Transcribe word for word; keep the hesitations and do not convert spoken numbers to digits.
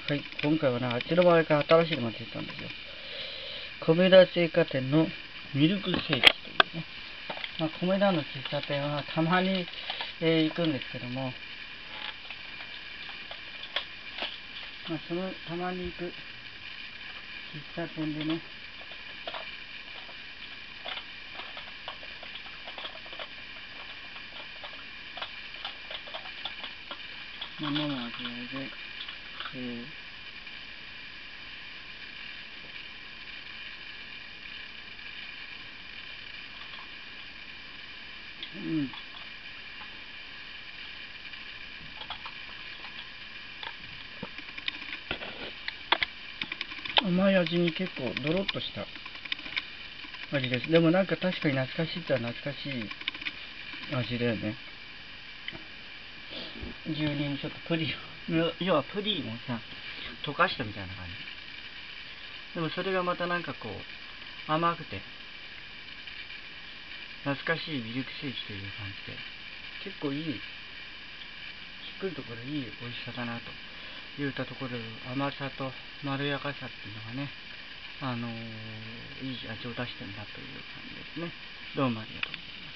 はい、今回はね、あっちの周りから新しいのが出たんですよ。米田製菓店のミルクセーキというね。まあ、米田の喫茶店はたまに、えー行くんですけども、まあ、そのたまに行く喫茶店でね、まあ、飲む味わいで、えーうん、甘い味に結構ドロッとした味です。でもなんか確かに懐かしいっちゃ懐かしい味だよね。牛乳にちょっとプリン、要はプリンをさ、溶かしたみたいな感じ。でもそれがまたなんかこう、甘くて、懐かしいミルクセーキという感じで、結構いい、しっくりところいい美味しさだなといったところ、甘さとまろやかさっていうのがね、あのー、いい味を出してるなという感じですね。どうもありがとうございます。